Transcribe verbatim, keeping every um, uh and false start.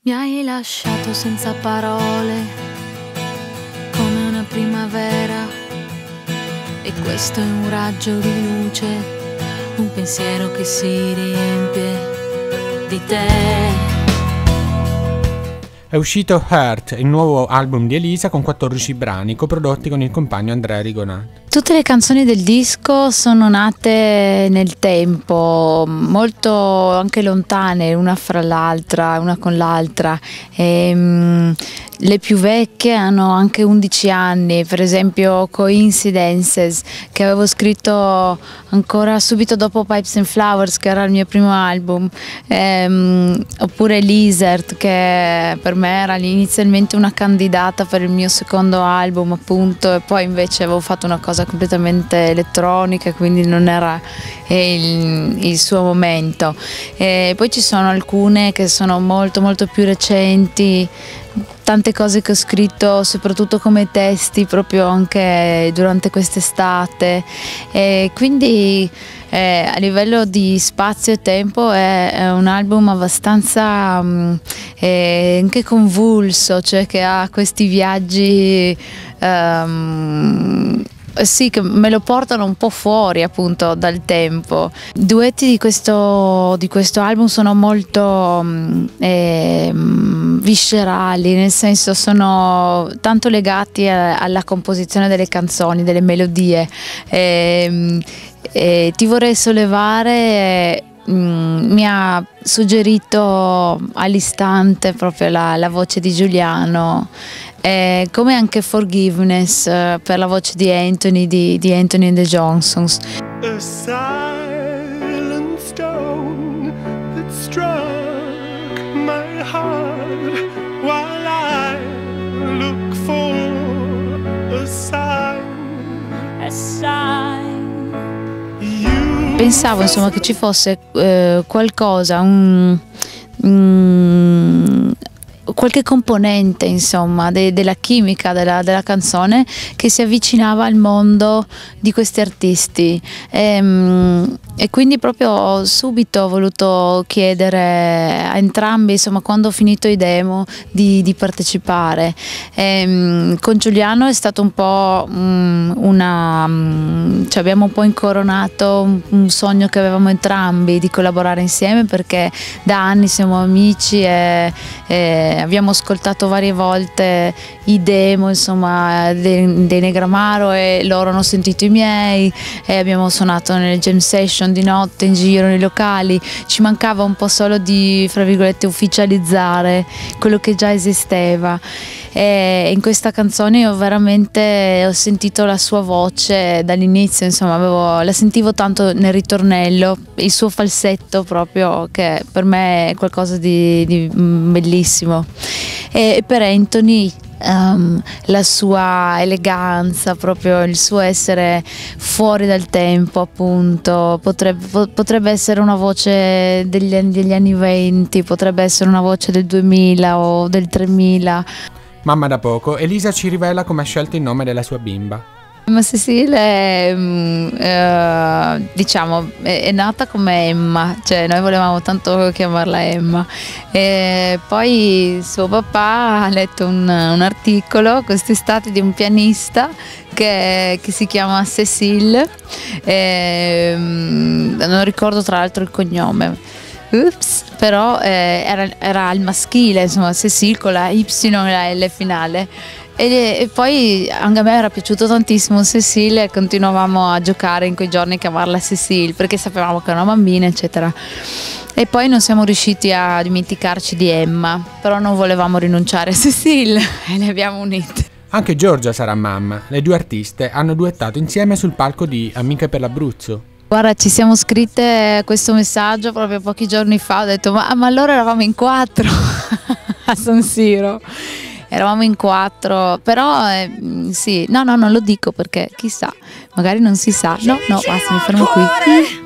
Mi hai lasciato senza parole, come una primavera, e questo è un raggio di luce, un pensiero che si riempie di te. È uscito Hurt, il nuovo album di Elisa, con quattordici brani coprodotti con il compagno Andrea Rigonati. Tutte le canzoni del disco sono nate nel tempo, molto anche lontane una fra l'altra, una con l'altra. E, le più vecchie hanno anche undici anni, per esempio Coincidences, che avevo scritto ancora subito dopo Pipes and Flowers, che era il mio primo album, ehm, oppure Lizard, che per me era inizialmente una candidata per il mio secondo album, appunto, e poi invece avevo fatto una cosa completamente elettronica, quindi non era il, il suo momento. E poi ci sono alcune che sono molto molto più recenti, tante cose che ho scritto soprattutto come testi proprio anche durante quest'estate, e quindi eh, a livello di spazio e tempo è, è un album abbastanza um, eh, anche convulso, cioè che ha questi viaggi um, sì, che me lo portano un po' fuori appunto dal tempo. I duetti di questo, di questo album sono molto eh, viscerali, nel senso sono tanto legati a, alla composizione delle canzoni, delle melodie. E, e ti vorrei sollevare. Mm, mi ha suggerito all'istante proprio la, la voce di Giuliano, eh, come anche Forgiveness, eh, per la voce di Anthony, di, di Anthony and the Johnsons. A silent stone that struck my heart while I look for a sign, a sign. Pensavo insomma che ci fosse eh, qualcosa, un, un, qualche componente insomma de, della chimica della, della canzone che si avvicinava al mondo di questi artisti, e, e quindi proprio subito ho voluto chiedere a entrambi, insomma, quando ho finito i demo, di, di partecipare. E, con Giuliano è stato un po' um, una um, cioè abbiamo un po' incoronato un, un sogno che avevamo entrambi di collaborare insieme, perché da anni siamo amici e, e abbiamo ascoltato varie volte i demo insomma dei, dei Negramaro, e loro hanno sentito i miei, e abbiamo suonato nelle jam session di notte in giro nei locali. Ci mancava un po' solo di, fra virgolette, ufficializzare quello che già esisteva, e in questa canzone io veramente ho sentito la sua voce dall'inizio, insomma avevo, la sentivo tanto nel ritornello, il suo falsetto proprio, che per me è qualcosa di, di bellissimo. E per Anthony Um, la sua eleganza, proprio il suo essere fuori dal tempo, appunto, potrebbe, potrebbe essere una voce degli, degli anni venti, potrebbe essere una voce del duemila o del tremila. Mamma da poco, Elisa ci rivela come ha scelto il nome della sua bimba. Emma Cecile è, eh, diciamo, è, è nata come Emma, cioè noi volevamo tanto chiamarla Emma, e poi suo papà ha letto un, un articolo quest'estate di un pianista che, che si chiama Cecile, e, non ricordo tra l'altro il cognome. Ups, però eh, era, era al maschile, insomma, Cecile con la Y e la L finale. E, e poi anche a me era piaciuto tantissimo Cecile, e continuavamo a giocare in quei giorni a chiamarla Cecile, perché sapevamo che era una bambina, eccetera. E poi non siamo riusciti a dimenticarci di Emma, però non volevamo rinunciare a Cecile e le abbiamo unite. Anche Giorgia sarà mamma. Le due artiste hanno duettato insieme sul palco di Amiche per l'Abruzzo. Guarda, ci siamo scritte questo messaggio proprio pochi giorni fa, ho detto ma, ma allora eravamo in quattro a San Siro. Eravamo in quattro, però eh, sì, no no non lo dico perché chissà, magari non si sa. No no, basta, mi fermo qui.